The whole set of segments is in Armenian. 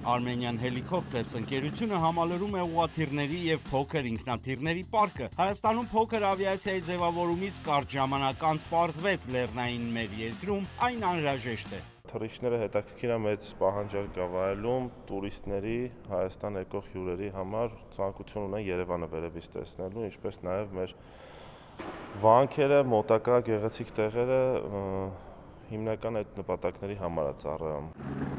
Armenian Helicopters ընկերությունը համալրում է ուղղաթիռների և փոքր ինքնաթիռների պարկը։ Հայաստանում փոքր ավիացիայի ձևավորումից կարճ ժամանակ անց պարզվեց լեռնային մեր երկրում այն անհրաժեշտ է։ Թռիչքները հետաքրքիր է մեծ պահանջարկ կա վայելում տուրիստների, Հայաստան եկող հյուրերի համար ցանկություն ունեն Երևանը վերևից տեսնելու, ինչպես նաև մեր վանքերը, մոտակա գեղեցիկ տեղերը հիմնական այդ նպատակների համար է ծառայում։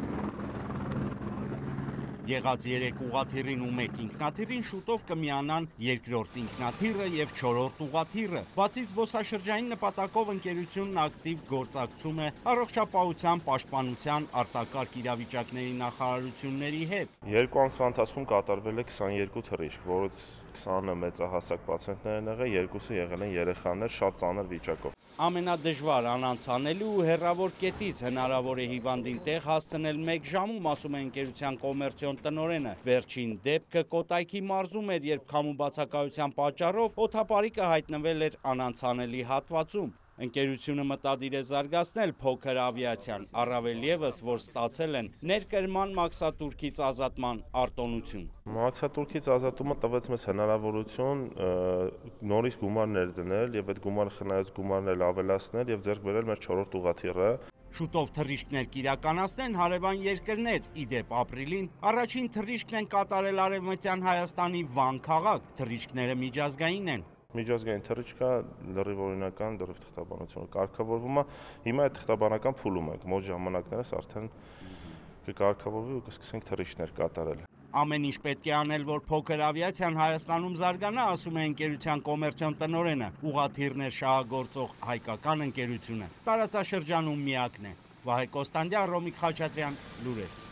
Եղած 3 ուղղաթիռին ու 1 ինքնաթիռին շուտով կմիանան երկրորդ ինքնաթիռը և 4-րդ ուղղաթիռը։ Բացի զբոսաշրջային նպատակով ընկերությունն ակտիվ գործակցում է առողջապահության, պաշտպանության, արտակարգ իրավիճակների նախարարությունների հետ։ 2 ամսվա ընթացքում կատարվել է 22 թռիչք, որից 20-ը մեծահասակ պացիենտներ են եղել, 2-ը եղել են երեխաներ շատ ծանր վիճակով։ Ամենադժվար անանցանելի ու հեռավոր կետից հնարավոր է հիվանդին տեղ հասցնել 1 ժամում, ասում է ընկերության կոմերցիոն տնօրենը։ Վերջին դեպքը Կոտայքի մարզում էր, երբ քամու բացակայության պատճառով օդապարիկը հայտնվել էր անանցանելի հատվածում։ Ընկերությունը մտադիր է զարգացնել փոքր ավիացիան, առավել ևս, որ ստացել են ներկրման մաքսատուրքից ազատման արտոնություն։ Մաքսատուրքից ազատումը տվեց մեզ հնարավորություն նորից գումարներ դնել եւ այդ խնայած գումարներն ավելացնել եւ ձեռք բերել մեր 4-րդ ուղղաթիռը։ Շուտով թռիչքներ կիրականացնեն հարևան երկրներ։ Ի դեպ ապրիլին առաջին թռիչքն են կատարել Արևմտյան Հայաստանի Վան քաղաք։ Թռիչքները միջազգային են։ Միջազգային թռիչքը լրիվ օրինական լրիվ թղթաբանությունը կարգավորվում է։ Հիմա այդ թղթաբանական փուլում ենք, մոտ ժամանակներս արդեն կկարգավորվի ու կսկսենք թռիչքներ կատարել։ Ամեն ինչ պետք է անել, որ փոքր ավիացիան Հայաստանում զարգանա, ասում է ընկերության կոմերցիոն տնօրենը։ Ուղղաթիռներ շահագործող հայկական ընկերությունը տարածաշրջանում միակն է։ Վահե Կոստանդյան, Ռոմիկ Խաչատրյան, լուրեր։